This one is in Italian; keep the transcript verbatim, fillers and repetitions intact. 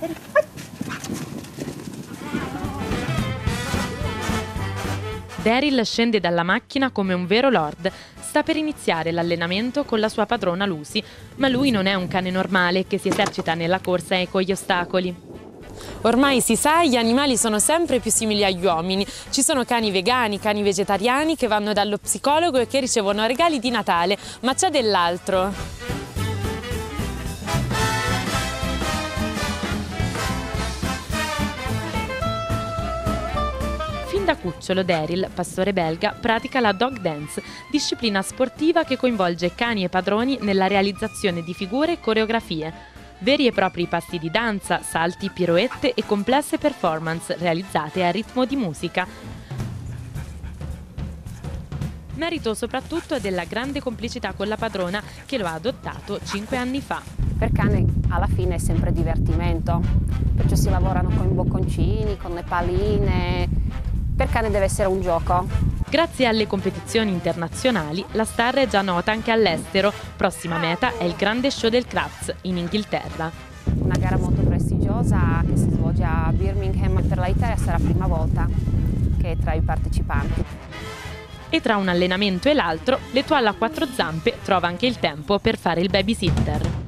Daryl scende dalla macchina come un vero lord. Sta per iniziare l'allenamento con la sua padrona Lucy, ma lui non è un cane normale che si esercita nella corsa e con gli ostacoli. Ormai si sa, gli animali sono sempre più simili agli uomini. Ci sono cani vegani, cani vegetariani che vanno dallo psicologo e che ricevono regali di Natale, ma c'è dell'altro. Fin da cucciolo Daryl, pastore belga, pratica la dog dance, disciplina sportiva che coinvolge cani e padroni nella realizzazione di figure e coreografie. Veri e propri passi di danza, salti, piroette e complesse performance realizzate a ritmo di musica. Merito soprattutto della grande complicità con la padrona che lo ha adottato cinque anni fa. Per cane alla fine è sempre divertimento, perciò si lavorano con i bocconcini, con le palline. Per cane deve essere un gioco. Grazie alle competizioni internazionali, la star è già nota anche all'estero. Prossima meta è il grande show del Crufts in Inghilterra. Una gara molto prestigiosa che si svolge a Birmingham. Per l'Italia sarà la prima volta che è tra i partecipanti. E tra un allenamento e l'altro, l'Etoile a quattro zampe trova anche il tempo per fare il babysitter.